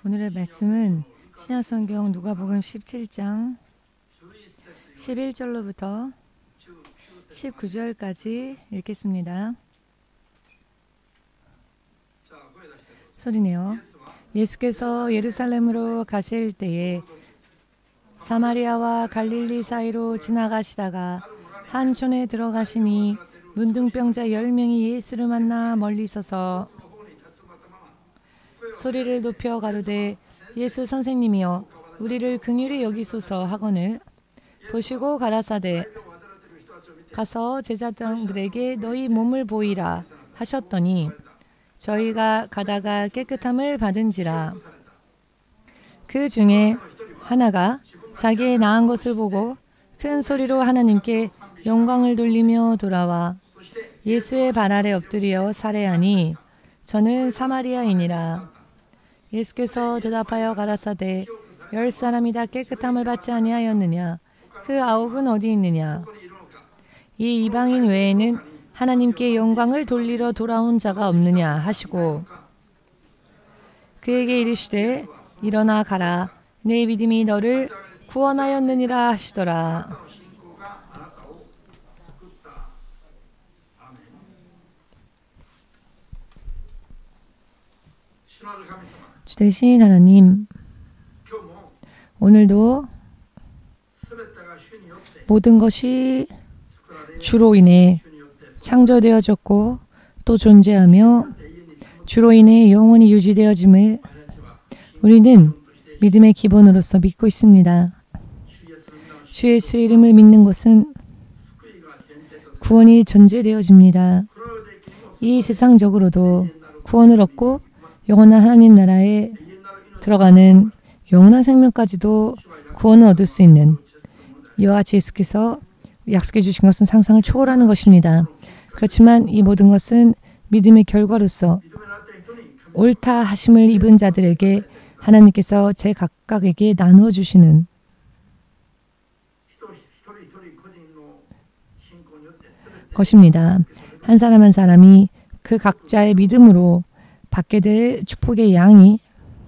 오늘의 말씀은 신약성경 누가복음 17장 11절로부터 19절까지 읽겠습니다. 소리내요. 예수께서 예루살렘으로 가실 때에 사마리아와 갈릴리 사이로 지나가시다가 한 촌에 들어가시니 문둥병자 10명이 예수를 만나 멀리 서서 소리를 높여 가로되 예수 선생님이여 우리를 긍휼히 여기소서 하거늘 보시고 가라사대 가서 제자들에게 너희 몸을 보이라 하셨더니 저희가 가다가 깨끗함을 받은지라. 그 중에 하나가 자기의 나은 것을 보고 큰 소리로 하나님께 영광을 돌리며 돌아와 예수의 발 아래 엎드려 살해하니 저는 사마리아인이라. 예수께서 대답하여 가라사대 10사람이 다 깨끗함을 받지 아니하였느냐? 그 9은 어디 있느냐? 이 이방인 외에는 하나님께 영광을 돌리러 돌아온 자가 없느냐 하시고 그에게 이르시되 일어나 가라 내 믿음이 너를 구원하였느니라 하시더라. 주대신 하나님, 오늘도 모든 것이 주로 인해 창조되어졌고 또 존재하며 주로 인해 영원히 유지되어짐을 우리는 믿음의 기본으로서 믿고 있습니다. 주 예수 이름을 믿는 것은 구원이 전제되어집니다. 이 세상적으로도 구원을 얻고 영원한 하나님 나라에 들어가는 영원한 생명까지도 구원을 얻을 수 있는 이와 같이 예수께서 약속해 주신 것은 상상을 초월하는 것입니다. 그렇지만 이 모든 것은 믿음의 결과로서 옳다 하심을 입은 자들에게 하나님께서 제각각에게 나누어 주시는 것입니다. 한 사람 한 사람이 그 각자의 믿음으로 받게 될 축복의 양이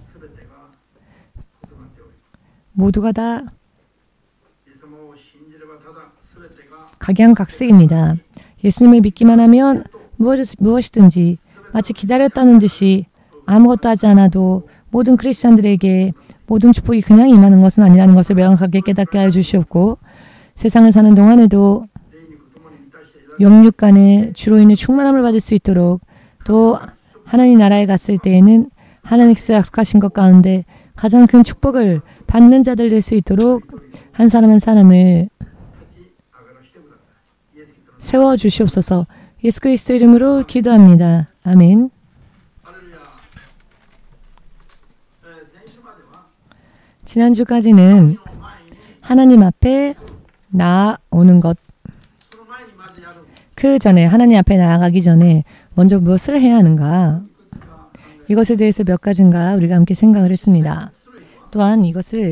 모두가 다 각양각색입니다. 예수님을 믿기만 하면 무엇이든지 마치 기다렸다는 듯이 아무것도 하지 않아도 모든 크리스찬들에게 모든 축복이 그냥 임하는 것은 아니라는 것을 명확하게 깨닫게 하여 주시옵고 세상을 사는 동안에도 영육 간에 주로 인해 충만함을 받을 수 있도록 또 하나님 나라에 갔을 때에는 하나님께서 약속하신 것 가운데 가장 큰 축복을 받는 자들 될 수 있도록 한 사람 한 사람을 세워주시옵소서. 예수 그리스도 이름으로 기도합니다. 아멘. 지난주까지는 하나님 앞에 나아오는 것, 그 전에 하나님 앞에 나아가기 전에 먼저 무엇을 해야 하는가? 이것에 대해서 몇 가지인가 우리가 함께 생각을 했습니다. 또한 이것을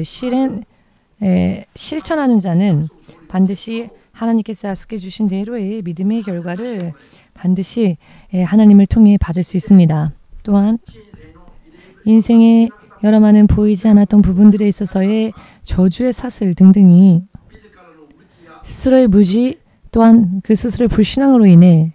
실천하는 자는 반드시 하나님께서 약속해 주신 대로의 믿음의 결과를 반드시 하나님을 통해 받을 수 있습니다. 또한 인생의 여러 많은 보이지 않았던 부분들에 있어서의 저주의 사슬 등등이 스스로의 무지 또한 그 스스로의 불신앙으로 인해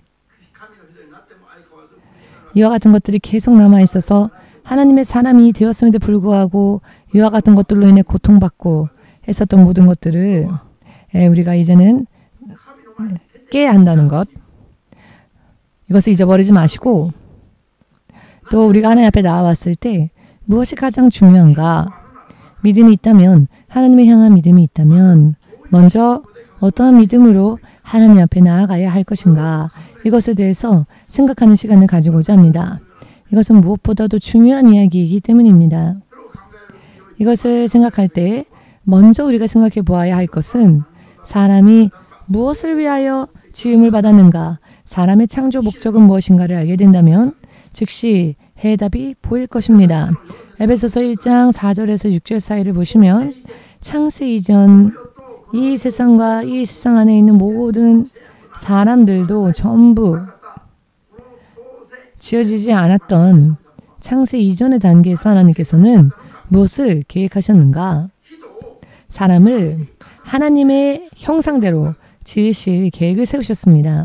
이와 같은 것들이 계속 남아있어서 하나님의 사람이 되었음에도 불구하고 이와 같은 것들로 인해 고통받고 했었던 모든 것들을 우리가 이제는 깨야 한다는 것, 이것을 잊어버리지 마시고 또 우리가 하나님 앞에 나와왔을 때 무엇이 가장 중요한가? 믿음이 있다면, 하나님을 향한 믿음이 있다면 먼저 어떠한 믿음으로 하나님 앞에 나아가야 할 것인가? 이것에 대해서 생각하는 시간을 가지고자 합니다. 이것은 무엇보다도 중요한 이야기이기 때문입니다. 이것을 생각할 때 먼저 우리가 생각해 보아야 할 것은 사람이 무엇을 위하여 지음을 받았는가? 사람의 창조 목적은 무엇인가를 알게 된다면 즉시 해답이 보일 것입니다. 에베소서 1장 4절에서 6절 사이를 보시면 창세 이전 이 세상과 이 세상 안에 있는 모든 사람들도 전부 지어지지 않았던 창세 이전의 단계에서 하나님께서는 무엇을 계획하셨는가? 사람을 하나님의 형상대로 지으실 계획을 세우셨습니다.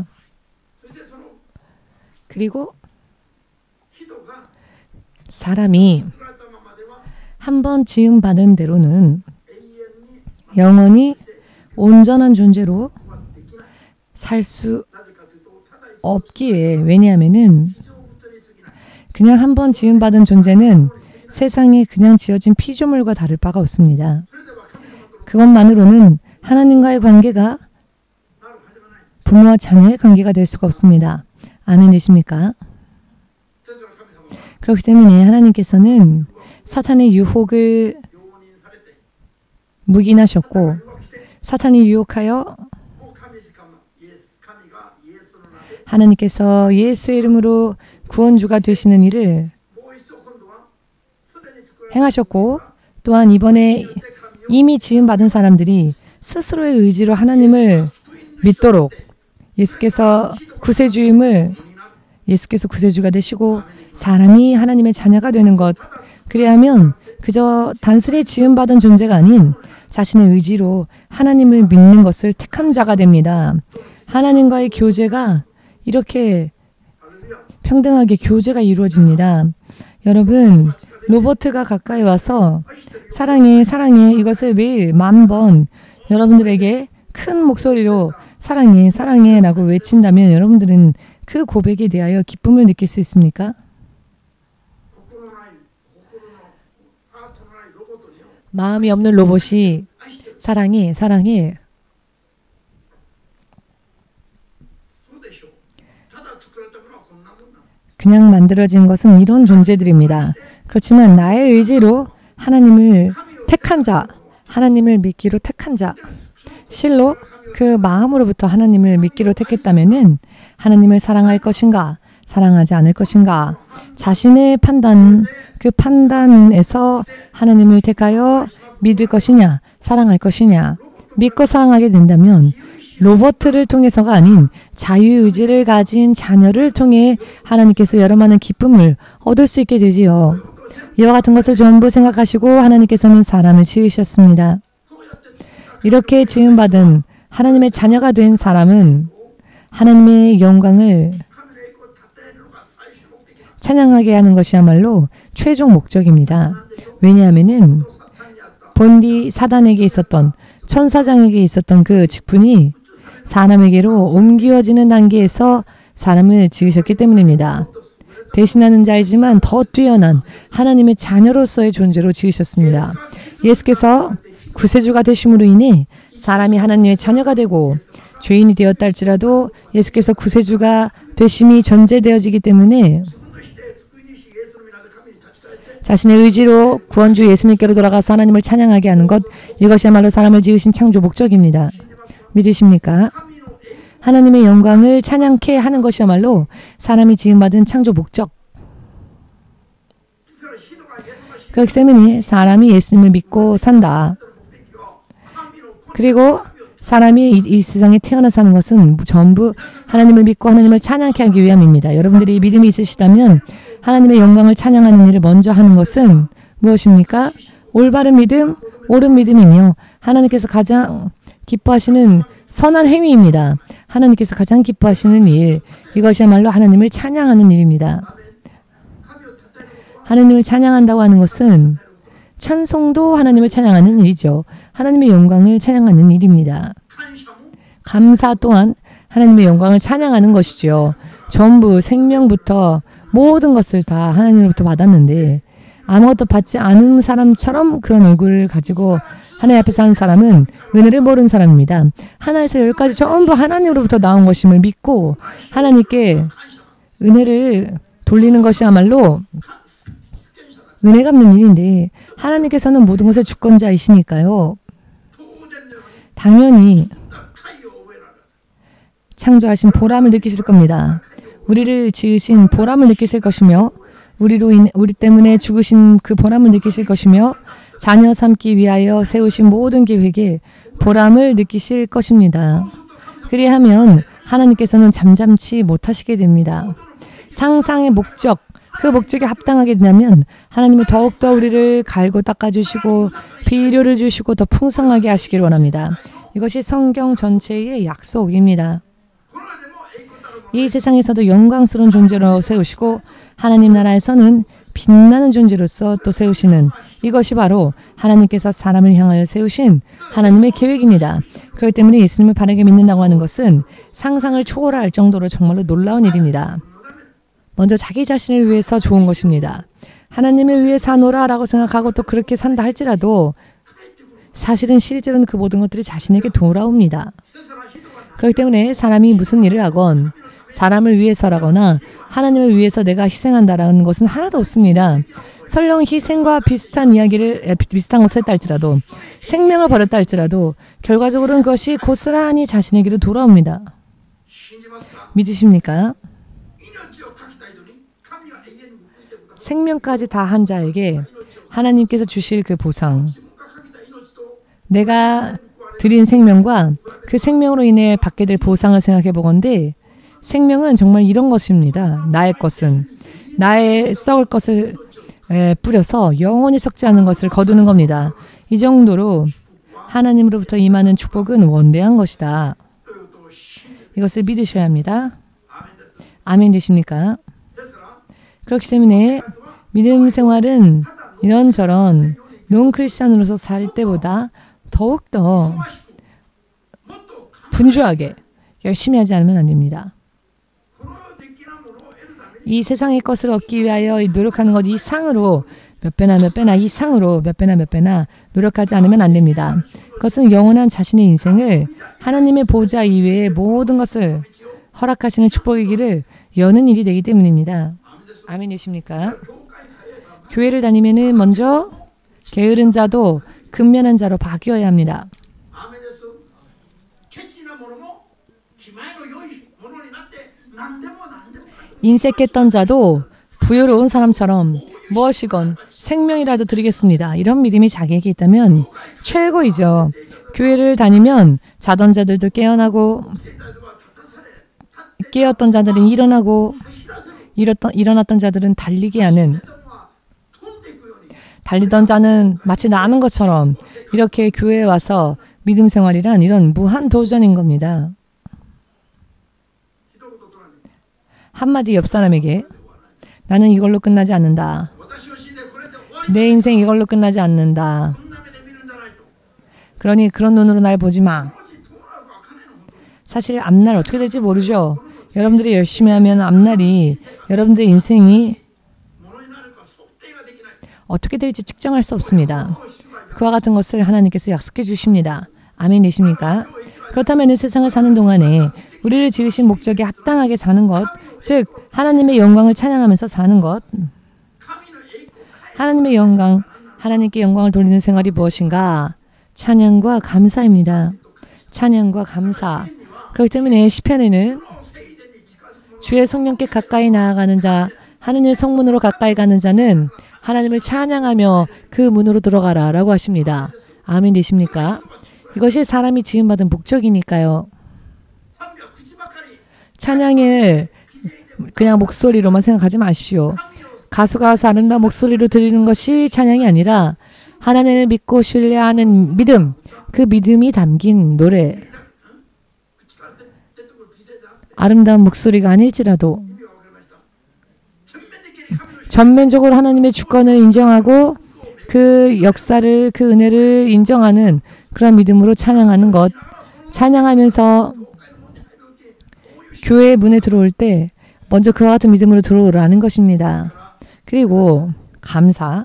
그리고 사람이 한번 지음받은 대로는 영원히 온전한 존재로 살 수 없기에, 왜냐하면은 그냥 한번 지음받은 존재는 세상에 그냥 지어진 피조물과 다를 바가 없습니다. 그것만으로는 하나님과의 관계가 부모와 자녀의 관계가 될 수가 없습니다. 아멘이십니까? 그렇기 때문에 하나님께서는 사탄의 유혹을 묵인하셨고, 사탄이 유혹하여 하나님께서 예수의 이름으로 구원주가 되시는 일을 행하셨고, 또한 이번에 이미 지음받은 사람들이 스스로의 의지로 하나님을 믿도록 예수께서 구세주가 되시고 사람이 하나님의 자녀가 되는 것, 그리하면 그저 단순히 지음받은 존재가 아닌 자신의 의지로 하나님을 믿는 것을 택한 자가 됩니다. 하나님과의 교제가 이렇게 평등하게 교제가 이루어집니다. 여러분, 로버트가 가까이 와서 사랑해, 사랑해 이것을 매일 10,000번 여러분들에게 큰 목소리로 사랑해, 사랑해 라고 외친다면 여러분들은 그 고백에 대하여 기쁨을 느낄 수 있습니까? 마음이 없는 로봇이 사랑해, 사랑해. 그냥 만들어진 것은 이런 존재들입니다. 그렇지만 나의 의지로 하나님을 택한 자, 하나님을 믿기로 택한 자, 실로 그 마음으로부터 하나님을 믿기로 택했다면은 하나님을 사랑할 것인가, 사랑하지 않을 것인가, 자신의 판단, 그 판단에서 하나님을 택하여 믿을 것이냐, 사랑할 것이냐, 믿고 사랑하게 된다면 로버트를 통해서가 아닌 자유의지를 가진 자녀를 통해 하나님께서 여러 많은 기쁨을 얻을 수 있게 되지요. 이와 같은 것을 전부 생각하시고 하나님께서는 사람을 지으셨습니다. 이렇게 지음받은 하나님의 자녀가 된 사람은 하나님의 영광을 찬양하게 하는 것이야말로 최종 목적입니다. 왜냐하면은 본디 사단에게 있었던, 천사장에게 있었던 그 직분이 사람에게로 옮겨지는 단계에서 사람을 지으셨기 때문입니다. 대신하는 자이지만 더 뛰어난 하나님의 자녀로서의 존재로 지으셨습니다. 예수께서 구세주가 되심으로 인해 사람이 하나님의 자녀가 되고 죄인이 되었다 할지라도 예수께서 구세주가 되심이 전제되어지기 때문에 자신의 의지로 구원주 예수님께로 돌아가서 하나님을 찬양하게 하는 것, 이것이야말로 사람을 지으신 창조 목적입니다. 믿으십니까? 하나님의 영광을 찬양케 하는 것이야말로 사람이 지음받은 창조 목적. 그렇기 때문에 사람이 예수님을 믿고 산다. 그리고 사람이 이 세상에 태어나 사는 것은 전부 하나님을 믿고 하나님을 찬양케 하기 위함입니다. 여러분들이 믿음이 있으시다면 하나님의 영광을 찬양하는 일을 먼저 하는 것은 무엇입니까? 올바른 믿음, 옳은 믿음이며 하나님께서 가장 기뻐하시는 선한 행위입니다. 하나님께서 가장 기뻐하시는 일, 이것이야말로 하나님을 찬양하는 일입니다. 하나님을 찬양한다고 하는 것은 찬송도 하나님을 찬양하는 일이죠. 하나님의 영광을 찬양하는 일입니다. 감사 또한 하나님의 영광을 찬양하는 것이죠. 전부 생명부터 모든 것을 다 하나님으로부터 받았는데 아무것도 받지 않은 사람처럼 그런 얼굴을 가지고 하나님 앞에 사는 사람은 은혜를 모르는 사람입니다. 하나에서 열까지 전부 하나님으로부터 나온 것임을 믿고 하나님께 은혜를 돌리는 것이야말로 은혜 갚는 일인데 하나님께서는 모든 것의 주권자이시니까요. 당연히 창조하신 보람을 느끼실 겁니다. 우리를 지으신 보람을 느끼실 것이며 우리 때문에 죽으신 그 보람을 느끼실 것이며 자녀 삼기 위하여 세우신 모든 계획에 보람을 느끼실 것입니다. 그리하면 하나님께서는 잠잠치 못하시게 됩니다. 상상의 목적, 그 목적에 합당하게 되면 하나님은 더욱더 우리를 갈고 닦아주시고 비료를 주시고 더 풍성하게 하시길 원합니다. 이것이 성경 전체의 약속입니다. 이 세상에서도 영광스러운 존재로 세우시고 하나님 나라에서는 빛나는 존재로서 또 세우시는 이것이 바로 하나님께서 사람을 향하여 세우신 하나님의 계획입니다. 그렇기 때문에 예수님을 바르게 믿는다고 하는 것은 상상을 초월할 정도로 정말로 놀라운 일입니다. 먼저 자기 자신을 위해서 좋은 것입니다. 하나님을 위해 사노라라고 생각하고 또 그렇게 산다 할지라도 사실은 실제로는 그 모든 것들이 자신에게 돌아옵니다. 그렇기 때문에 사람이 무슨 일을 하건 사람을 위해서라거나 하나님을 위해서 내가 희생한다라는 것은 하나도 없습니다. 설령 희생과 비슷한 것을 했다 할지라도 생명을 버렸다 할지라도 결과적으로는 그것이 고스란히 자신에게로 돌아옵니다. 믿으십니까? 생명까지 다 한 자에게 하나님께서 주실 그 보상, 내가 드린 생명과 그 생명으로 인해 받게 될 보상을 생각해 보건대 생명은 정말 이런 것입니다. 나의 것은 나의 썩을 것을 뿌려서 영원히 썩지 않는 것을 거두는 겁니다. 이 정도로 하나님으로부터 임하는 축복은 원대한 것이다. 이것을 믿으셔야 합니다. 아멘 되십니까? 그렇기 때문에 믿음 생활은 이런저런 논크리스찬으로서 살 때보다 더욱더 분주하게 열심히 하지 않으면 안 됩니다. 이 세상의 것을 얻기 위하여 노력하는 것 이상으로 몇 배나 이상으로 몇 배나 노력하지 않으면 안 됩니다. 그것은 영원한 자신의 인생을 하나님의 보좌 이외의 모든 것을 허락하시는 축복의 길을 여는 일이 되기 때문입니다. 아멘이십니까? 교회를 다니면은 먼저 게으른 자도 근면한 자로 바뀌어야 합니다. 인색했던 자도 부유로운 사람처럼 무엇이건 생명이라도 드리겠습니다. 이런 믿음이 자기에게 있다면 최고이죠. 교회를 다니면 자던 자들도 깨어나고 깨었던 자들은 일어나고 일어났던 자들은 달리게 하는 달리던 자는 마치 나는 것처럼 이렇게 교회에 와서 믿음 생활이란 이런 무한 도전인 겁니다. 한마디 옆 사람에게 나는 이걸로 끝나지 않는다. 내 인생 이걸로 끝나지 않는다. 그러니 그런 눈으로 날 보지 마. 사실 앞날 어떻게 될지 모르죠. 여러분들이 열심히 하면 앞날이 여러분들의 인생이 어떻게 될지 측정할 수 없습니다. 그와 같은 것을 하나님께서 약속해 주십니다. 아멘이십니까? 그렇다면 이 세상을 사는 동안에 우리를 지으신 목적에 합당하게 사는 것, 즉 하나님의 영광을 찬양하면서 사는 것, 하나님의 영광, 하나님께 영광을 돌리는 생활이 무엇인가? 찬양과 감사입니다. 찬양과 감사. 그렇기 때문에 시편에는 주의 성령께 가까이 나아가는 자, 하느님의 성문으로 가까이 가는 자는 하나님을 찬양하며 그 문으로 들어가라 라고 하십니다. 아멘 되십니까? 이것이 사람이 지음받은 목적이니까요. 찬양을 그냥 목소리로만 생각하지 마십시오. 가수가 아름다운 목소리로 드리는 것이 찬양이 아니라 하나님을 믿고 신뢰하는 믿음, 그 믿음이 담긴 노래. 아름다운 목소리가 아닐지라도 전면적으로 하나님의 주권을 인정하고 그 역사를, 그 은혜를 인정하는 그런 믿음으로 찬양하는 것. 찬양하면서 교회 문에 들어올 때 먼저 그와 같은 믿음으로 들어오라는 것입니다. 그리고 감사.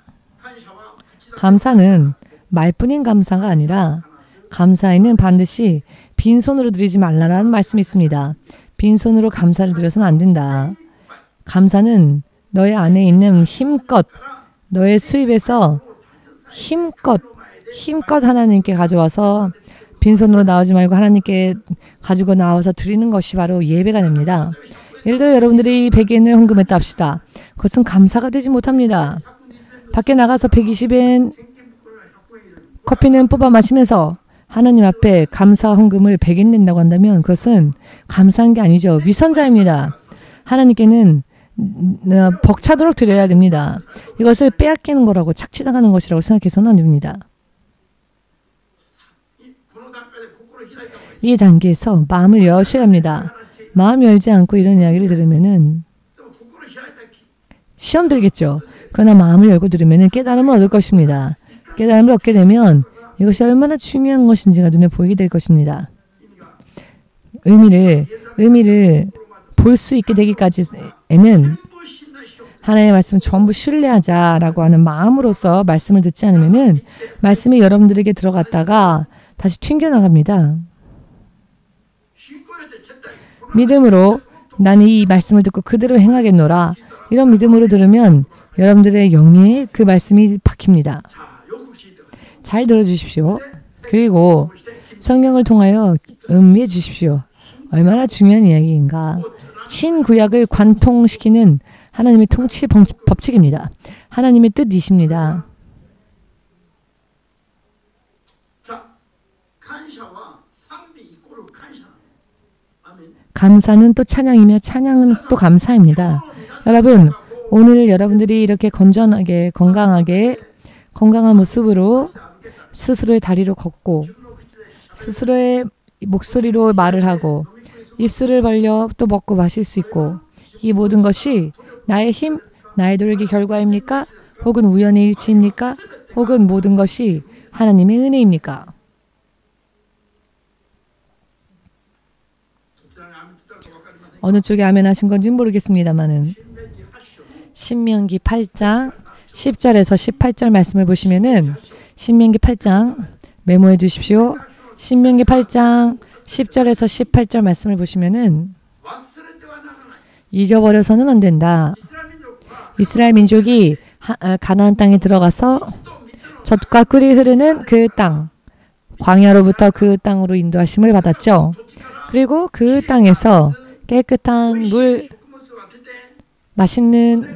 감사는 말뿐인 감사가 아니라 감사에는 반드시 빈손으로 드리지 말라라는 말씀이 있습니다. 빈손으로 감사를 드려서는 안 된다. 감사는 너의 안에 있는 힘껏, 너의 수입에서 힘껏 하나님께 가져와서 빈손으로 나오지 말고 하나님께 가지고 나와서 드리는 것이 바로 예배가 됩니다. 예를 들어 여러분들이 100엔을 헌금했다 합시다. 그것은 감사가 되지 못합니다. 밖에 나가서 120엔 커피는 뽑아 마시면서 하나님 앞에 감사 헌금을 100엔 낸다고 한다면 그것은 감사한 게 아니죠. 위선자입니다. 하나님께는 벅차도록 드려야 됩니다. 이것을 빼앗기는 거라고 착취당하는 것이라고 생각해서는 안 됩니다. 이 단계에서 마음을 여셔야 합니다. 마음 열지 않고 이런 이야기를 들으면은 시험 들겠죠. 그러나 마음을 열고 들으면은 깨달음을 얻을 것입니다. 깨달음을 얻게 되면 이것이 얼마나 중요한 것인지가 눈에 보이게 될 것입니다. 의미를 볼 수 있게 되기까지에는 하나님의 말씀 전부 신뢰하자라고 하는 마음으로서 말씀을 듣지 않으면은 말씀이 여러분들에게 들어갔다가 다시 튕겨나갑니다. 믿음으로 나는 이 말씀을 듣고 그대로 행하겠노라. 이런 믿음으로 들으면 여러분들의 영에 그 말씀이 박힙니다. 잘 들어주십시오. 그리고 성경을 통하여 음미해 주십시오. 얼마나 중요한 이야기인가. 신구약을 관통시키는 하나님의 통치 법칙입니다. 하나님의 뜻이십니다. 감사는 또 찬양이며 찬양은 또 감사입니다. 여러분, 오늘 여러분들이 이렇게 건전하게 건강한 모습으로 스스로의 다리로 걷고 스스로의 목소리로 말을 하고 입술을 벌려 또 먹고 마실 수 있고 이 모든 것이 나의 힘, 나의 노력의 결과입니까? 혹은 우연의 일치입니까? 혹은 모든 것이 하나님의 은혜입니까? 어느 쪽에 아멘 하신 건지는 모르겠습니다만은 신명기 8장 10절에서 18절 말씀을 보시면은 신명기 8장 메모해 주십시오. 신명기 8장 10절에서 18절 말씀을 보시면은 잊어버려서는 안 된다. 이스라엘 민족이 가나안 땅에 들어가서 젖과 꿀이 흐르는 그 땅, 광야로부터 그 땅으로 인도하심을 받았죠. 그리고 그 땅에서 깨끗한 물, 맛있는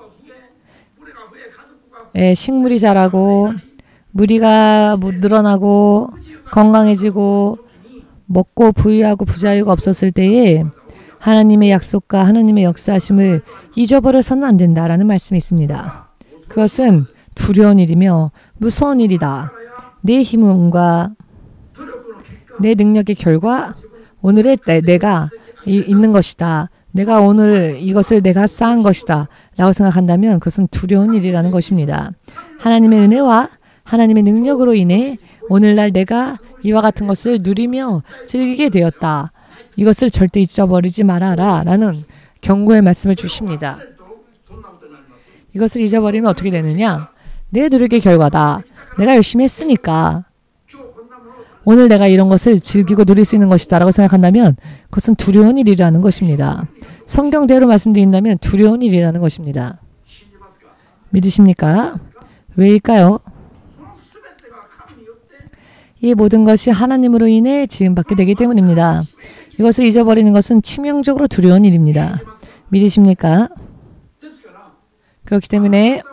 식물이 자라고 무리가 늘어나고 건강해지고 먹고 부유하고 부자유가 없었을 때에 하나님의 약속과 하나님의 역사하심을 잊어버려서는 안 된다라는 말씀이 있습니다. 그것은 두려운 일이며 무서운 일이다. 내 힘과 내 능력의 결과 오늘의 내가 있는 것이다. 내가 오늘 이것을 내가 쌓은 것이다. 라고 생각한다면 그것은 두려운 일이라는 것입니다. 하나님의 은혜와 하나님의 능력으로 인해 오늘날 내가 이와 같은 것을 누리며 즐기게 되었다. 이것을 절대 잊어버리지 말아라. 라는 경고의 말씀을 주십니다. 이것을 잊어버리면 어떻게 되느냐? 내 노력의 결과다. 내가 열심히 했으니까 오늘 내가 이런 것을 즐기고 누릴 수 있는 것이다 라고 생각한다면 그것은 두려운 일이라는 것입니다. 성경대로 말씀드린다면 두려운 일이라는 것입니다. 믿으십니까? 왜일까요? 이 모든 것이 하나님으로 인해 지음받게 되기 때문입니다. 이것을 잊어버리는 것은 치명적으로 두려운 일입니다. 믿으십니까? 그렇기 때문에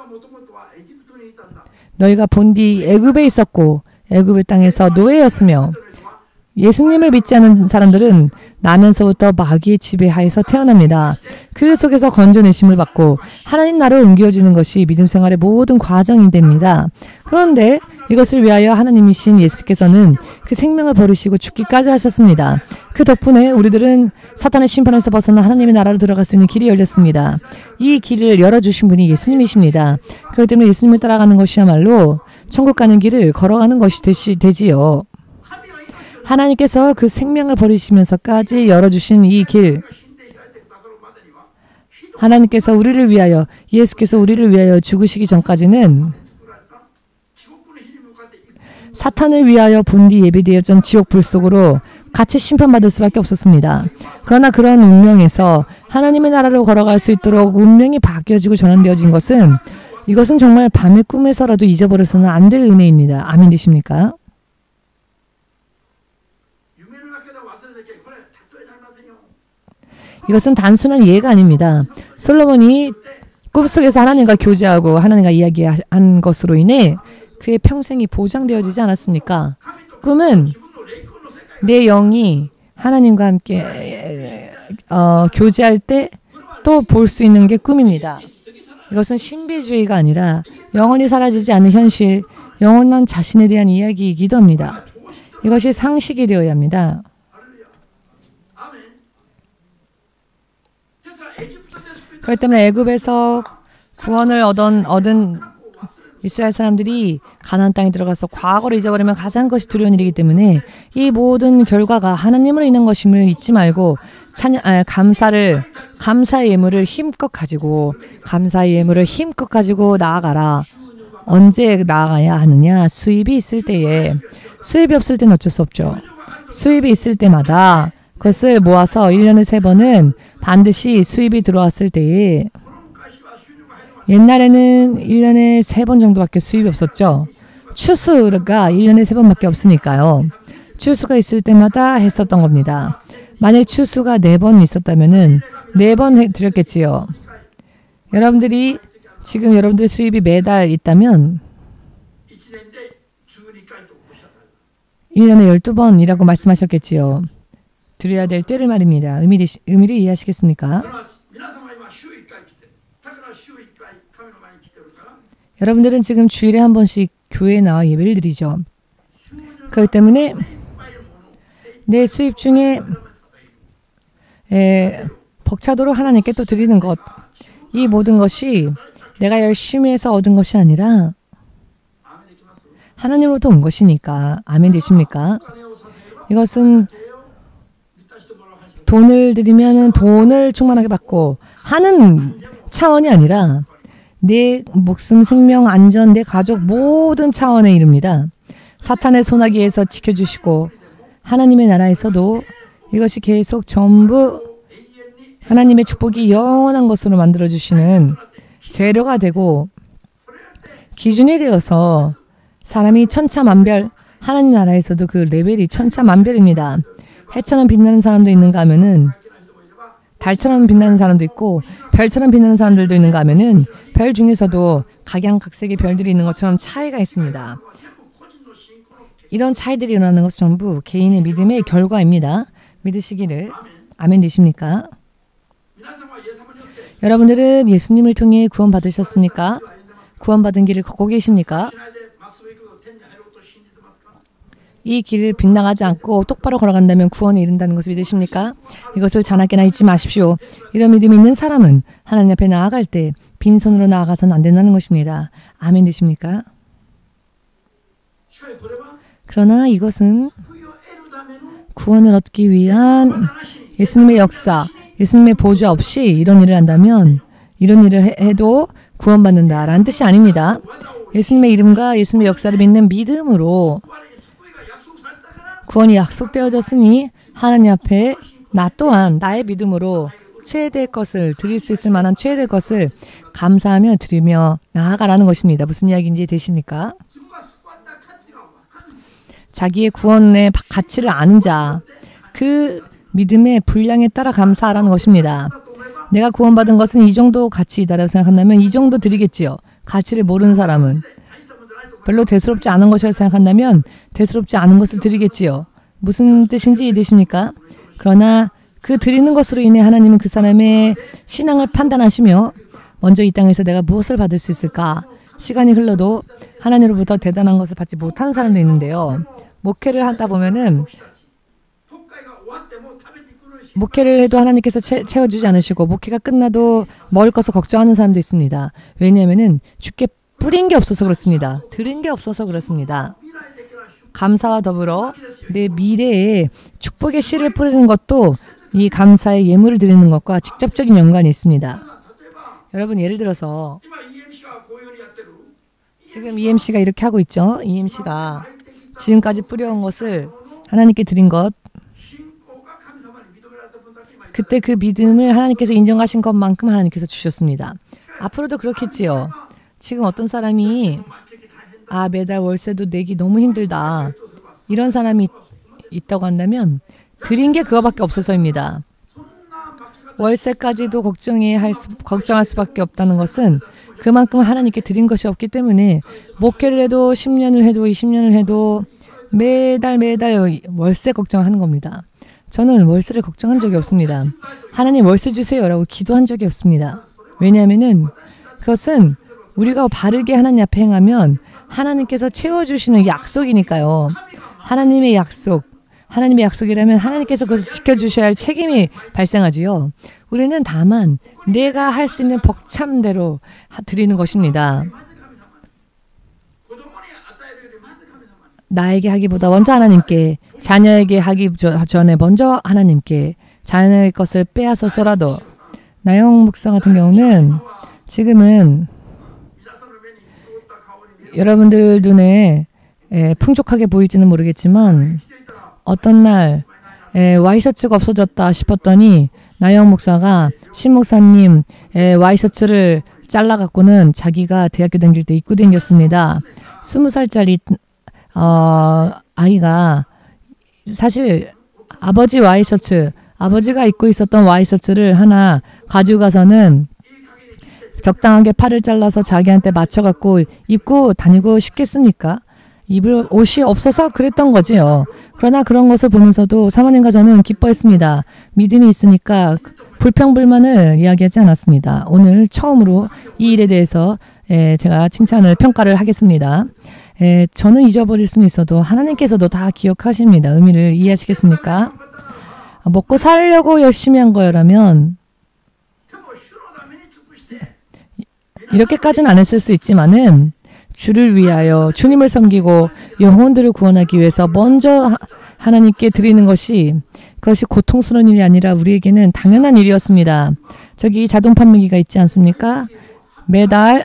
너희가 본디 애굽에 있었고 애굽의 땅에서 노예였으며 예수님을 믿지 않는 사람들은 나면서부터 마귀의 지배하에서 태어납니다. 그 속에서 건져내심을 받고 하나님 나라로 옮겨지는 것이 믿음 생활의 모든 과정이 됩니다. 그런데 이것을 위하여 하나님이신 예수께서는 그 생명을 버리시고 죽기까지 하셨습니다. 그 덕분에 우리들은 사탄의 심판에서 벗어나 하나님의 나라로 들어갈 수 있는 길이 열렸습니다. 이 길을 열어주신 분이 예수님이십니다. 그렇기 때문에 예수님을 따라가는 것이야말로 천국 가는 길을 걸어가는 것이 되지요. 하나님께서 그 생명을 버리시면서까지 열어주신 이 길, 하나님께서 우리를 위하여, 예수께서 우리를 위하여 죽으시기 전까지는 사탄을 위하여 본디 예비되었던 지옥 불 속으로 같이 심판받을 수밖에 없었습니다. 그러나 그런 운명에서 하나님의 나라로 걸어갈 수 있도록 운명이 바뀌어지고 전환되어진 것은 이것은 정말 밤의 꿈에서라도 잊어버려서는 안 될 은혜입니다. 아멘 되십니까? 이것은 단순한 이해가 아닙니다. 솔로몬이 꿈속에서 하나님과 교제하고 하나님과 이야기한 것으로 인해 그의 평생이 보장되어지지 않았습니까? 꿈은 내 영이 하나님과 함께 교제할 때 또 볼 수 있는 게 꿈입니다. 이것은 신비주의가 아니라 영원히 사라지지 않는 현실, 영원한 자신에 대한 이야기이기도 합니다. 이것이 상식이 되어야 합니다. 그렇기 때문에 애굽에서 구원을 얻은 이스라엘 사람들이 가나안 땅에 들어가서 과거를 잊어버리면 가장 것이 두려운 일이기 때문에 이 모든 결과가 하나님으로 인한 것임을 잊지 말고 감사의 예물을 힘껏 가지고 나아가라. 언제 나아가야 하느냐? 수입이 있을 때에. 수입이 없을 때는 어쩔 수 없죠. 수입이 있을 때마다 그것을 모아서 1년에 3번은 반드시 수입이 들어왔을 때에, 옛날에는 1년에 3번 정도밖에 수입이 없었죠. 추수가 1년에 3번밖에 없으니까요. 추수가 있을 때마다 했었던 겁니다. 만약 추수가 4번 있었다면은 4번 드렸겠지요. 여러분들이 지금 여러분들의 수입이 매달 있다면 1년에 12번이라고 말씀하셨겠지요. 드려야 될 때를 말입니다. 의미를 이해하시겠습니까? 여러분들은 지금 주일에 한 번씩 교회에 나와 예배를 드리죠. 그렇기 때문에 내 수입 중에 벅차도록 하나님께 또 드리는 것, 이 모든 것이 내가 열심히 해서 얻은 것이 아니라 하나님으로부터 온 것이니까. 아멘 되십니까? 이것은 돈을 드리면 돈을 충만하게 받고 하는 차원이 아니라 내 목숨, 생명, 안전, 내 가족 모든 차원에 이릅니다. 사탄의 소나기에서 지켜주시고 하나님의 나라에서도 이것이 계속 전부 하나님의 축복이 영원한 것으로 만들어주시는 재료가 되고 기준이 되어서 사람이 천차만별, 하나님 나라에서도 그 레벨이 천차만별입니다. 해처럼 빛나는 사람도 있는가 하면은 달처럼 빛나는 사람도 있고 별처럼 빛나는 사람들도 있는가 하면은 별 중에서도 각양각색의 별들이 있는 것처럼 차이가 있습니다. 이런 차이들이 일어나는 것은 전부 개인의 믿음의 결과입니다. 믿으시기를. 아멘 되십니까? 여러분들은 예수님을 통해 구원받으셨습니까? 구원받은 길을 걷고 계십니까? 이 길을 빗나가지 않고 똑바로 걸어간다면 구원에 이른다는 것을 믿으십니까? 이것을 자나깨나 잊지 마십시오. 이런 믿음이 있는 사람은 하나님 앞에 나아갈 때 빈손으로 나아가서는 안 된다는 것입니다. 아멘 되십니까? 그러나 이것은 구원을 얻기 위한 예수님의 역사, 예수님의 보좌 없이 이런 일을 한다면, 이런 일을 해도 구원받는다라는 뜻이 아닙니다. 예수님의 이름과 예수님의 역사를 믿는 믿음으로 구원이 약속되어졌으니 하나님 앞에 나 또한 나의 믿음으로 최대의 것을 드릴 수 있을 만한 최대의 것을 감사하며 드리며 나아가라는 것입니다. 무슨 이야기인지 되십니까? 자기의 구원의 가치를 아는 자, 그 믿음의 분량에 따라 감사하라는 것입니다. 내가 구원받은 것은 이 정도 가치이다라고 생각한다면 이 정도 드리겠지요. 가치를 모르는 사람은 별로 대수롭지 않은 것이라고 생각한다면 대수롭지 않은 것을 드리겠지요. 무슨 뜻인지 이해되십니까? 그러나 그 드리는 것으로 인해 하나님은 그 사람의 신앙을 판단하시며 먼저 이 땅에서 내가 무엇을 받을 수 있을까? 시간이 흘러도 하나님으로부터 대단한 것을 받지 못하는 사람도 있는데요. 목회를 하다 보면은 목회를 해도 하나님께서 채워주지 않으시고 목회가 끝나도 먹을 것을 걱정하는 사람도 있습니다. 왜냐하면은 주께 뿌린 게 없어서 그렇습니다. 들은 게 없어서 그렇습니다. 감사와 더불어 내 미래에 축복의 씨를 뿌리는 것도 이 감사의 예물을 드리는 것과 직접적인 연관이 있습니다. 여러분 예를 들어서 지금 EMC가 이렇게 하고 있죠. EMC가 지금까지 뿌려온 것을 하나님께 드린 것, 그때 그 믿음을 하나님께서 인정하신 것만큼 하나님께서 주셨습니다. 앞으로도 그렇겠지요. 지금 어떤 사람이 매달 월세도 내기 너무 힘들다, 이런 사람이 있다고 한다면 드린 게 그거밖에 없어서입니다. 월세까지도 걱정할 수밖에 없다는 것은 그만큼 하나님께 드린 것이 없기 때문에 목회를 해도 10년을 해도 20년을 해도 매달 월세 걱정을 하는 겁니다. 저는 월세를 걱정한 적이 없습니다. 하나님 월세 주세요라고 기도한 적이 없습니다. 왜냐하면은 그것은 우리가 바르게 하나님 앞에 행하면 하나님께서 채워주시는 약속이니까요. 하나님의 약속, 하나님의 약속이라면 하나님께서 그것을 지켜주셔야 할 책임이 발생하지요. 우리는 다만 내가 할 수 있는 벅참대로 드리는 것입니다. 나에게 하기보다 먼저 하나님께, 자녀에게 하기 전에 먼저 하나님께, 자녀의 것을 빼앗아서라도. 나영 목사 같은 경우는 지금은 여러분들 눈에 풍족하게 보일지는 모르겠지만 어떤 날 와이셔츠가 없어졌다 싶었더니 나영 목사가 신 목사님 와이셔츠를 잘라갖고는 자기가 대학교 다닐 때 입고 다녔습니다. 20살짜리 아이가 사실 아버지 와이셔츠, 아버지가 입고 있었던 와이셔츠를 하나 가지고 가서는 적당하게 팔을 잘라서 자기한테 맞춰갖고 입고 다니고 싶겠습니까? 입을 옷이 없어서 그랬던 거지요. 그러나 그런 것을 보면서도 사모님과 저는 기뻐했습니다. 믿음이 있으니까 불평불만을 이야기하지 않았습니다. 오늘 처음으로 이 일에 대해서 제가 칭찬을 평가를 하겠습니다. 저는 잊어버릴 수는 있어도 하나님께서도 다 기억하십니다. 의미를 이해하시겠습니까? 먹고 살려고 열심히 한 거라면 이렇게까지는 안 했을 수 있지만은 주를 위하여 주님을 섬기고 영혼들을 구원하기 위해서 먼저 하나님께 드리는 그것이 고통스러운 일이 아니라 우리에게는 당연한 일이었습니다. 저기 자동 판매기가 있지 않습니까? 매달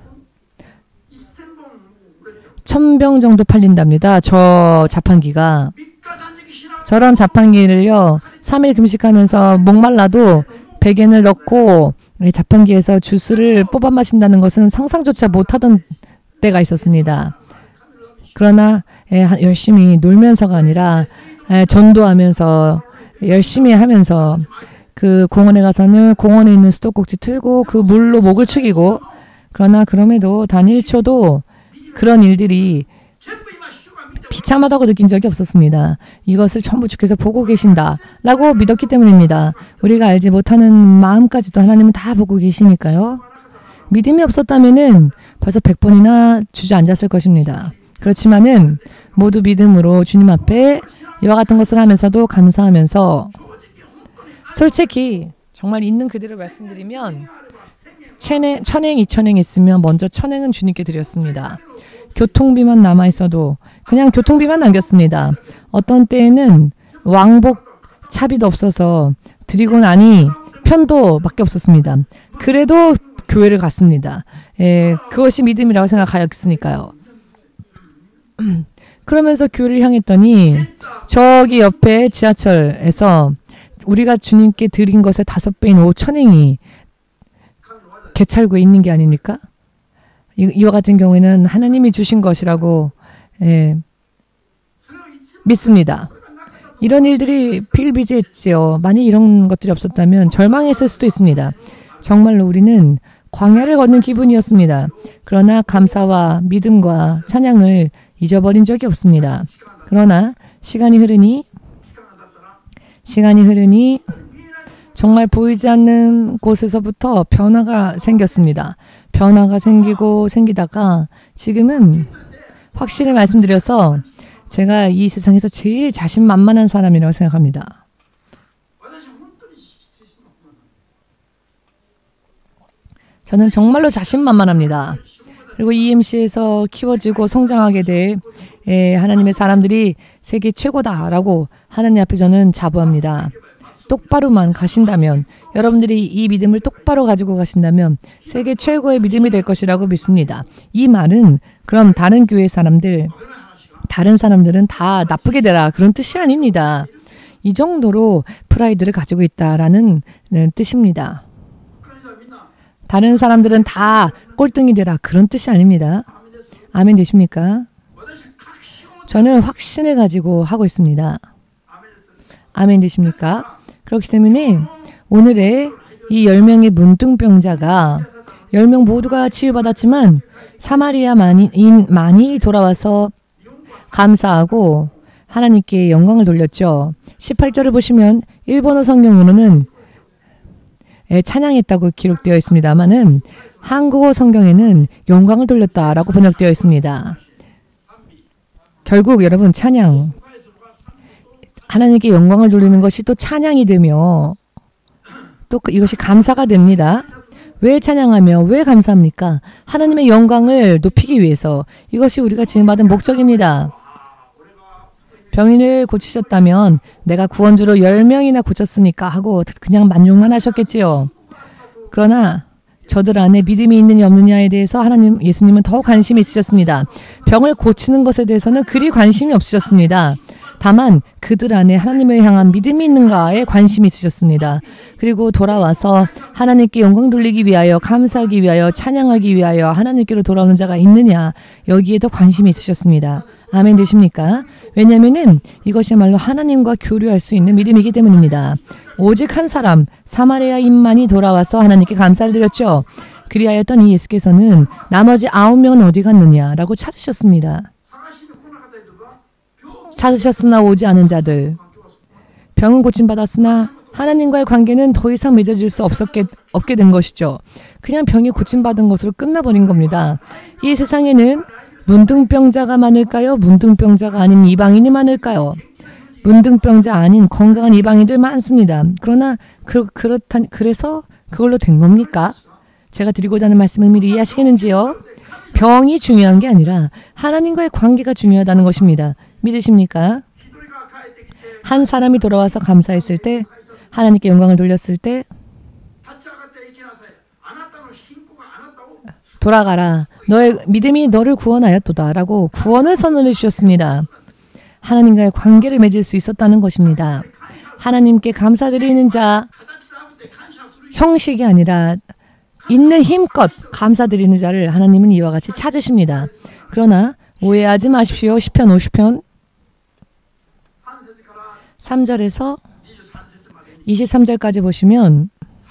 1000병 정도 팔린답니다. 저 자판기가. 저런 자판기를요, 3일 금식하면서 목말라도 100엔을 넣고 자판기에서 주스를 뽑아 마신다는 것은 상상조차 못하던 때가 있었습니다. 그러나 열심히 놀면서가 아니라 전도하면서 열심히 하면서 그 공원에 가서는 공원에 있는 수도꼭지 틀고 그 물로 목을 축이고, 그러나 그럼에도 단 1초도 그런 일들이 비참하다고 느낀 적이 없었습니다. 이것을 전부 주께서 보고 계신다라고 믿었기 때문입니다. 우리가 알지 못하는 마음까지도 하나님은 다 보고 계시니까요. 믿음이 없었다면은 벌써 100번이나 주저앉았을 것입니다. 그렇지만은 모두 믿음으로 주님 앞에 이와 같은 것을 하면서도 감사하면서, 솔직히 정말 있는 그대로 말씀드리면 천행, 이천행 있으면 먼저 천행은 주님께 드렸습니다. 교통비만 남아있어도 그냥 교통비만 남겼습니다. 어떤 때에는 왕복 차비도 없어서 드리고 나니 편도밖에 없었습니다. 그래도 교회를 갔습니다. 그것이 믿음이라고 생각하였으니까요. 그러면서 교회를 향했더니 저기 옆에 지하철에서 우리가 주님께 드린 것의 5배인 5천행이 개찰구에 있는 게 아닙니까? 이와 같은 경우에는 하나님이 주신 것이라고 믿습니다. 이런 일들이 필비지했지요. 만약 이런 것들이 없었다면 절망했을 수도 있습니다. 정말로 우리는 광야를 걷는 기분이었습니다. 그러나 감사와 믿음과 찬양을 잊어버린 적이 없습니다. 그러나 시간이 흐르니 정말 보이지 않는 곳에서부터 변화가 생겼습니다. 변화가 생기다가 지금은 확실히 말씀드려서 제가 이 세상에서 제일 자신만만한 사람이라고 생각합니다. 저는 정말로 자신만만합니다. 그리고 EMC에서 키워지고 성장하게 될 하나님의 사람들이 세계 최고다라고 하나님 앞에 저는 자부합니다. 똑바로만 가신다면, 여러분들이 이 믿음을 똑바로 가지고 가신다면 세계 최고의 믿음이 될 것이라고 믿습니다. 이 말은 그럼 다른 교회 사람들, 다른 사람들은 다 나쁘게 되라 그런 뜻이 아닙니다. 이 정도로 프라이드를 가지고 있다라는 뜻입니다. 다른 사람들은 다 꼴등이 되라 그런 뜻이 아닙니다. 아멘 되십니까? 저는 확신을 가지고 하고 있습니다. 아멘 되십니까? 그렇기 때문에 오늘의 이 10명의 문둥병자가 10명 모두가 치유받았지만 사마리아인만이 돌아와서 감사하고 하나님께 영광을 돌렸죠. 18절을 보시면 일본어 성경으로는 찬양했다고 기록되어 있습니다만은 한국어 성경에는 영광을 돌렸다라고 번역되어 있습니다. 결국 여러분 찬양, 하나님께 영광을 돌리는 것이 또 찬양이 되며 또 이것이 감사가 됩니다. 왜 찬양하며 왜 감사합니까? 하나님의 영광을 높이기 위해서. 이것이 우리가 지음받은 목적입니다. 병인을 고치셨다면 내가 구원주로 10명이나 고쳤으니까 하고 그냥 만족만 하셨겠지요. 그러나 저들 안에 믿음이 있느냐 없느냐에 대해서 예수님은 더 관심이 있으셨습니다. 병을 고치는 것에 대해서는 그리 관심이 없으셨습니다. 다만 그들 안에 하나님을 향한 믿음이 있는가에 관심이 있으셨습니다. 그리고 돌아와서 하나님께 영광 돌리기 위하여, 감사하기 위하여, 찬양하기 위하여 하나님께로 돌아오는 자가 있느냐, 여기에 더 관심이 있으셨습니다. 아멘 되십니까? 왜냐하면 이것이야말로 하나님과 교류할 수 있는 믿음이기 때문입니다. 오직 한 사람 사마리아인만이 돌아와서 하나님께 감사를 드렸죠. 그리하였던 이 예수께서는 나머지 9명은 어디 갔느냐라고 찾으셨습니다. 찾으셨으나 오지 않은 자들, 병은 고침받았으나 하나님과의 관계는 더 이상 맺어질 수 없게 된 것이죠. 그냥 병이 고침받은 것으로 끝나버린 겁니다. 이 세상에는 문둥병자가 많을까요? 문둥병자가 아닌 이방인이 많을까요? 문둥병자 아닌 건강한 이방인들 많습니다. 그러나 그래서 그걸로 된 겁니까? 제가 드리고자 하는 말씀을 미리 이해하시겠는지요? 병이 중요한 게 아니라 하나님과의 관계가 중요하다는 것입니다. 믿으십니까? 한 사람이 돌아와서 감사했을 때, 하나님께 영광을 돌렸을 때, 돌아가라. 너의 믿음이 너를 구원하였도다 라고 구원을 선언해 주셨습니다. 하나님과의 관계를 맺을 수 있었다는 것입니다. 하나님께 감사드리는 자, 형식이 아니라 있는 힘껏 감사드리는 자를 하나님은 이와 같이 찾으십니다. 그러나 오해하지 마십시오. 시편 50편 3절에서 23절까지 보시면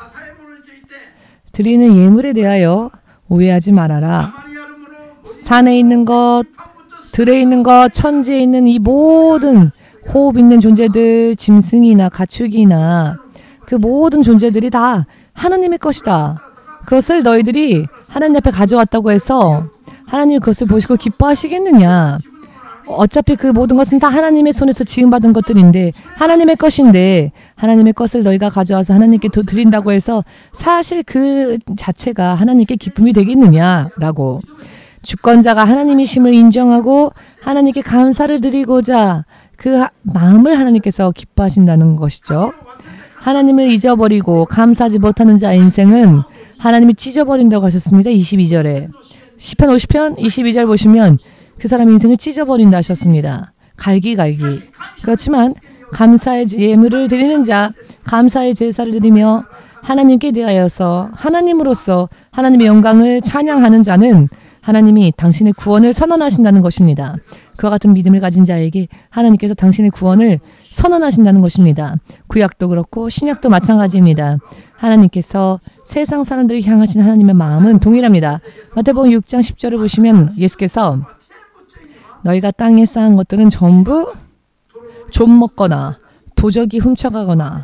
드리는 예물에 대하여 오해하지 말아라. 산에 있는 것, 들에 있는 것, 천지에 있는 이 모든 호흡 있는 존재들, 짐승이나 가축이나 그 모든 존재들이 다 하나님의 것이다. 그것을 너희들이 하나님 앞에 가져왔다고 해서 하나님이 그것을 보시고 기뻐하시겠느냐. 어차피 그 모든 것은 다 하나님의 손에서 지음받은 것들인데, 하나님의 것인데 하나님의 것을 너희가 가져와서 하나님께 드린다고 해서 사실 그 자체가 하나님께 기쁨이 되겠느냐라고. 주권자가 하나님이심을 인정하고 하나님께 감사를 드리고자 그 마음을 하나님께서 기뻐하신다는 것이죠. 하나님을 잊어버리고 감사하지 못하는 자의 인생은 하나님이 찢어버린다고 하셨습니다. 22절에. 시편 50편 22절 보시면 그 사람의 인생을 찢어버린다 하셨습니다. 갈기갈기. 그렇지만 감사의 예물을 드리는 자, 감사의 제사를 드리며 하나님께 대하여서 하나님으로서 하나님의 영광을 찬양하는 자는 하나님이 당신의 구원을 선언하신다는 것입니다. 그와 같은 믿음을 가진 자에게 하나님께서 당신의 구원을 선언하신다는 것입니다. 구약도 그렇고 신약도 마찬가지입니다. 하나님께서 세상 사람들을 향하신 하나님의 마음은 동일합니다. 마태복음 6장 10절을 보시면 예수께서 너희가 땅에 쌓은 것들은 전부 좀 먹거나 도적이 훔쳐가거나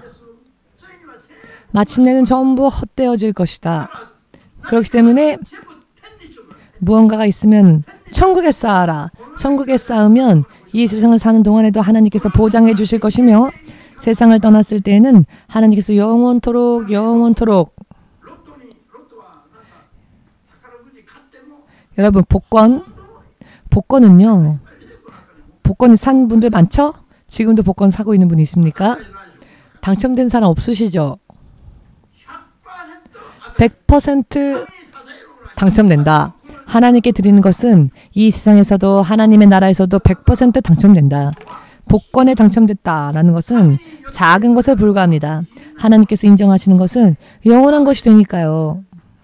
마침내는 전부 헛되어질 것이다. 그렇기 때문에 무언가가 있으면 천국에 쌓아라. 천국에 쌓으면 이 세상을 사는 동안에도 하나님께서 보장해 주실 것이며 세상을 떠났을 때에는 하나님께서 영원토록 여러분 복권은요. 복권 산 분들 많죠? 지금도 복권 사고 있는 분 있습니까? 당첨된 사람 없으시죠? 100% 당첨된다. 하나님께 드리는 것은 이 세상에서도 하나님의 나라에서도 100% 당첨된다. 복권에 당첨됐다라는 것은 작은 것에 불과합니다. 하나님께서 인정하시는 것은 영원한 것이 되니까요.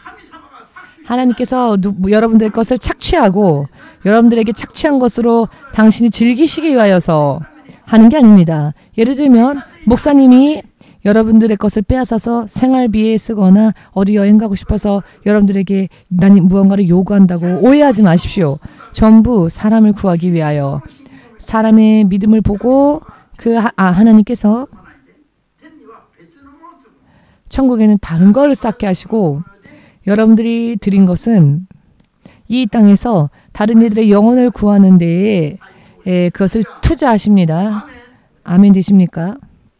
하나님께서 여러분들의 것을 착취하고 여러분들에게 착취한 것으로 당신이 즐기시기 위하여서 하는 게 아닙니다. 예를 들면 목사님이 여러분들의 것을 빼앗아서 생활비에 쓰거나 어디 여행 가고 싶어서 여러분들에게 무언가를 요구한다고 오해하지 마십시오. 전부 사람을 구하기 위하여 사람의 믿음을 보고 하나님께서 천국에는 다른 걸 쌓게 하시고 여러분들이 드린 것은 이 땅에서 다른 이들의 영혼을 구하는 데에 그것을 투자하십니다. 아멘 되십니까?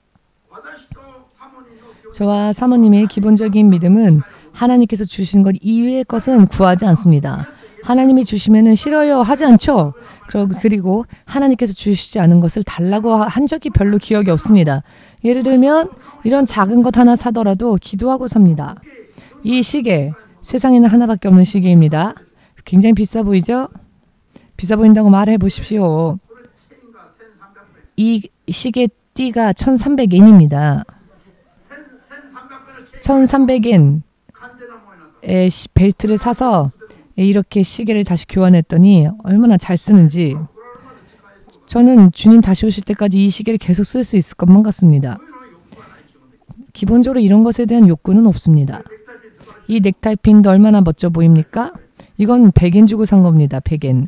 저와 사모님의 기본적인 믿음은 하나님께서 주신 것 이외의 것은 구하지 않습니다. 하나님이 주시면 싫어요 하지 않죠. 그리고 하나님께서 주시지 않은 것을 달라고 한 적이 별로 기억이 없습니다. 예를 들면 이런 작은 것 하나 사더라도 기도하고 삽니다. 이 시계, 세상에는 하나밖에 없는 시계입니다. 굉장히 비싸 보이죠? 비싸 보인다고 말해 보십시오. 이 시계 띠가 1,300엔입니다. 1,300엔의 벨트를 사서 이렇게 시계를 다시 교환했더니 얼마나 잘 쓰는지 저는 주님 다시 오실 때까지 이 시계를 계속 쓸 수 있을 것만 같습니다. 기본적으로 이런 것에 대한 욕구는 없습니다. 이 넥타이 핀도 얼마나 멋져 보입니까? 이건 100엔 주고 산 겁니다. 100엔.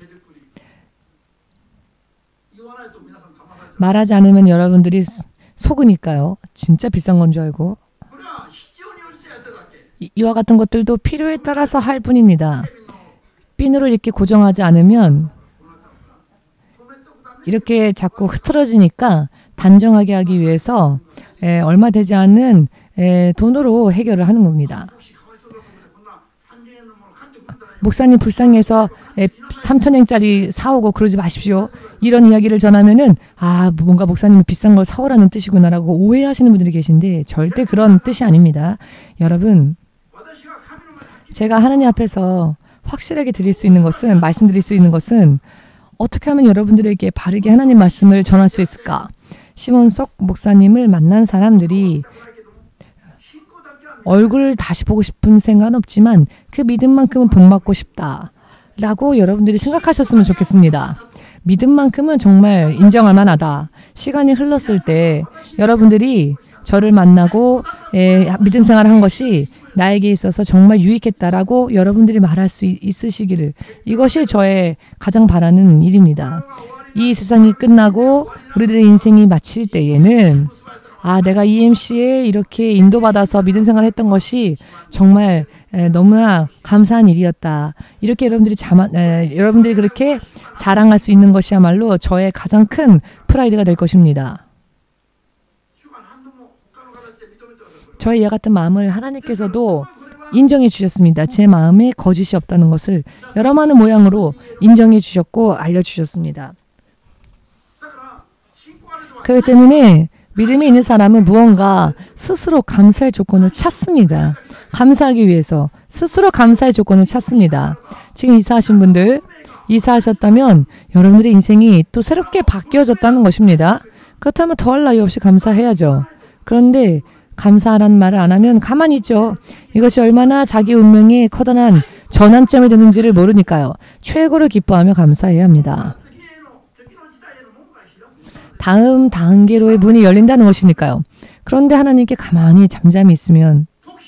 말하지 않으면 여러분들이 속으니까요. 진짜 비싼 건 줄 알고. 이와 같은 것들도 필요에 따라서 할 뿐입니다. 핀으로 이렇게 고정하지 않으면 이렇게 자꾸 흐트러지니까 단정하게 하기 위해서 얼마 되지 않는 돈으로 해결을 하는 겁니다. 목사님 불쌍해서 3,000엔짜리 사오고 그러지 마십시오. 이런 이야기를 전하면은 뭔가 목사님이 비싼 걸 사오라는 뜻이구나라고 오해하시는 분들이 계신데 절대 그런 뜻이 아닙니다. 여러분, 제가 하나님 앞에서 확실하게 말씀드릴 수 있는 것은 어떻게 하면 여러분들에게 바르게 하나님 말씀을 전할 수 있을까? 시몬석 목사님을 만난 사람들이 얼굴을 다시 보고 싶은 생각은 없지만 그 믿음만큼은 복받고 싶다라고 여러분들이 생각하셨으면 좋겠습니다. 믿음만큼은 정말 인정할 만하다. 시간이 흘렀을 때 여러분들이 저를 만나고 믿음 생활을 한 것이 나에게 있어서 정말 유익했다라고 여러분들이 말할 수 있으시기를, 이것이 저의 가장 바라는 일입니다. 이 세상이 끝나고 우리들의 인생이 마칠 때에는 내가 EMC에 이렇게 인도받아서 믿음 생활을 했던 것이 정말 너무나 감사한 일이었다. 이렇게 여러분들이 그렇게 자랑할 수 있는 것이야말로 저의 가장 큰 프라이드가 될 것입니다. 저의 이와 같은 마음을 하나님께서도 인정해 주셨습니다. 제 마음에 거짓이 없다는 것을 여러 많은 모양으로 인정해 주셨고 알려주셨습니다. 그렇기 때문에 믿음이 있는 사람은 무언가 스스로 감사의 조건을 찾습니다. 감사하기 위해서 스스로 감사의 조건을 찾습니다. 지금 이사하신 분들, 이사하셨다면 여러분들의 인생이 또 새롭게 바뀌어졌다는 것입니다. 그렇다면 더할 나위 없이 감사해야죠. 그런데 감사하라는 말을 안 하면 가만히 있죠. 이것이 얼마나 자기 운명에 커다란 전환점이 되는지를 모르니까요. 최고로 기뻐하며 감사해야 합니다. 다음 단계로의 문이 열린다는 것이니까요. 그런데 하나님께 가만히 잠잠히 있으면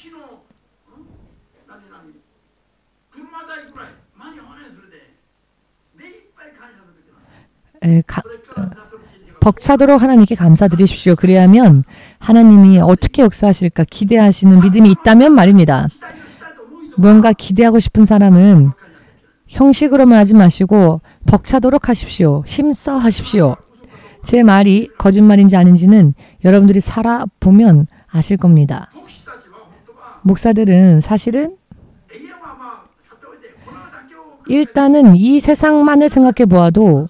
벅차도록 하나님께 감사드리십시오. 그래야면 하나님이 어떻게 역사하실까 기대하시는 믿음이 있다면 말입니다. 무언가 기대하고 싶은 사람은 형식으로만 하지 마시고 벅차도록 하십시오. 힘써 하십시오. 제 말이 거짓말인지 아닌지는 여러분들이 살아보면 아실 겁니다. 목사들은 사실은 일단은 이 세상만을 생각해 보아도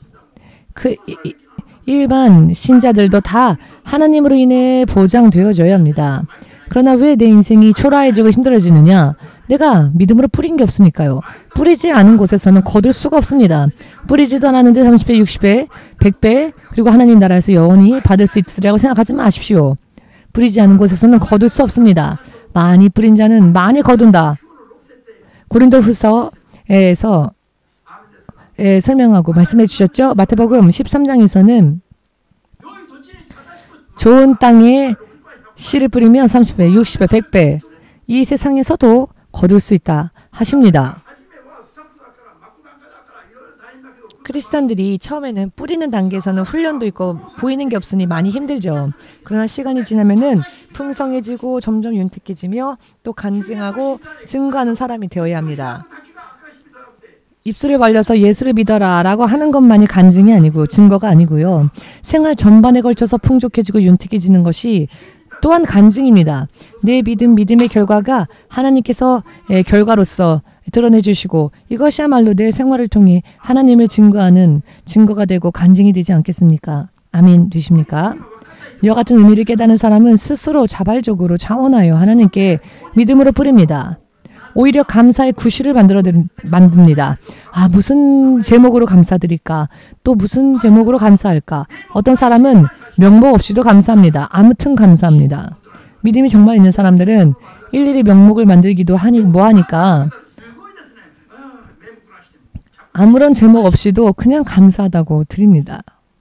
일반 신자들도 다 하나님으로 인해 보장되어져야 합니다. 그러나 왜 내 인생이 초라해지고 힘들어지느냐? 내가 믿음으로 뿌린 게 없으니까요. 뿌리지 않은 곳에서는 거둘 수가 없습니다. 뿌리지도 않았는데 30배, 60배, 100배 그리고 하나님 나라에서 영원히 받을 수 있으리라고 생각하지 마십시오. 뿌리지 않은 곳에서는 거둘 수 없습니다. 많이 뿌린 자는 많이 거둔다. 고린도후서에서 설명하고 말씀해 주셨죠. 마태복음 13장에서는 좋은 땅에 씨를 뿌리면 30배, 60배, 100배 이 세상에서도 거둘 수 있다 하십니다. 크리스찬들이 처음에는 뿌리는 단계에서는 훈련도 있고 보이는 게 없으니 많이 힘들죠. 그러나 시간이 지나면은 풍성해지고 점점 윤택해지며 또 간증하고 증거하는 사람이 되어야 합니다. 입술을 벌려서 예수를 믿어라 라고 하는 것만이 간증이 아니고 증거가 아니고요. 생활 전반에 걸쳐서 풍족해지고 윤택해지는 것이 또한 간증입니다. 내 믿음의 결과가 하나님께서 결과로서 드러내 주시고 이것이야말로 내 생활을 통해 하나님을 증거하는 증거가 되고 간증이 되지 않겠습니까? 아멘 되십니까? 이와 같은 의미를 깨닫는 사람은 스스로 자발적으로 자원하여 하나님께 믿음으로 뿌립니다. 오히려 감사의 구실을 만듭니다. 아, 무슨 제목으로 감사드릴까? 또 무슨 제목으로 감사할까? 어떤 사람은 명목 없이도 감사합니다. 아무튼 감사합니다. 믿음이 정말 있는 사람들은 일일이 명목을 만들기도 하니까 아무런 제목 없이도 그냥 감사하다고 드립니다.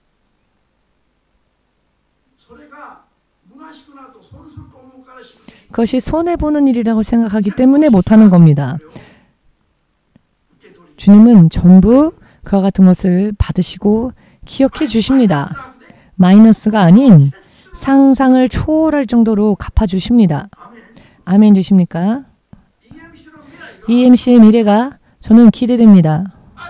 그것이 손해보는 일이라고 생각하기 때문에 못하는 겁니다. 주님은 전부 그와 같은 것을 받으시고 기억해 주십니다. 마이너스가 아닌 상상을 초월할 정도로 갚아주십니다. 아멘 되십니까? EMC의 미래가 저는 기대됩니다.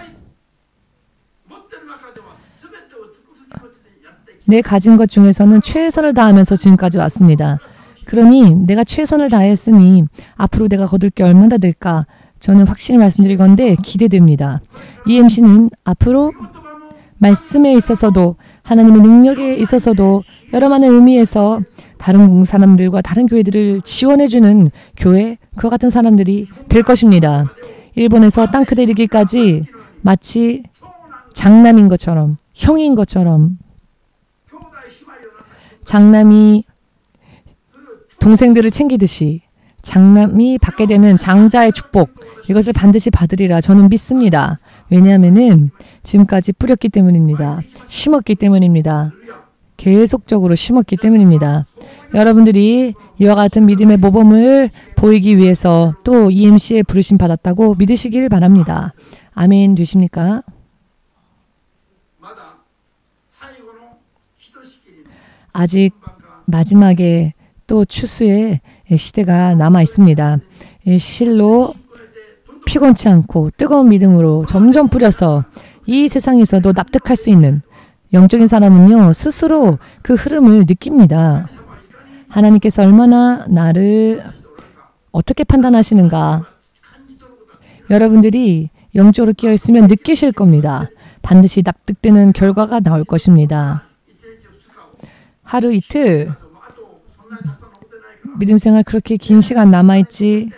내 가진 것 중에서는 최선을 다하면서 지금까지 왔습니다. 그러니 내가 최선을 다했으니 앞으로 내가 거둘 게 얼마나 될까? 저는 확실히 말씀드리건대 기대됩니다. EMC는 앞으로 말씀에 있어서도 하나님의 능력에 있어서도 여러 많은 의미에서 다른 사람들과 다른 교회들을 지원해주는 교회, 그와 같은 사람들이 될 것입니다. 일본에서 땅끝에 이르기까지 마치 장남인 것처럼, 형인 것처럼 장남이 동생들을 챙기듯이 장남이 받게 되는 장자의 축복, 이것을 반드시 받으리라 저는 믿습니다. 왜냐하면은 지금까지 뿌렸기 때문입니다. 심었기 때문입니다. 계속적으로 심었기 때문입니다. 여러분들이 이와 같은 믿음의 모범을 보이기 위해서 또 EMC에 부르심 받았다고 믿으시길 바랍니다. 아멘 되십니까? 아직 마지막에 또 추수의 시대가 남아 있습니다. 실로 피곤치 않고 뜨거운 믿음으로 점점 뿌려서 이 세상에서도 납득할 수 있는 영적인 사람은요, 스스로 그 흐름을 느낍니다. 하나님께서 얼마나 나를 어떻게 판단하시는가. 여러분들이 영적으로 깨어있으면 느끼실 겁니다. 반드시 납득되는 결과가 나올 것입니다. 하루 이틀 믿음 생활 그렇게 긴 시간 남아있지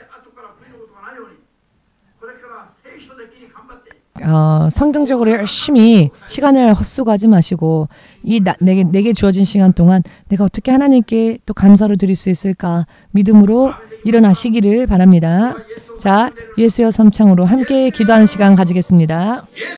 성경적으로 열심히 시간을 헛수고하지 마시고 내게 주어진 시간 동안 내가 어떻게 하나님께 또 감사를 드릴 수 있을까 믿음으로 일어나시기를 바랍니다. 자, 예수여 삼창으로 함께 기도하는 시간 가지겠습니다.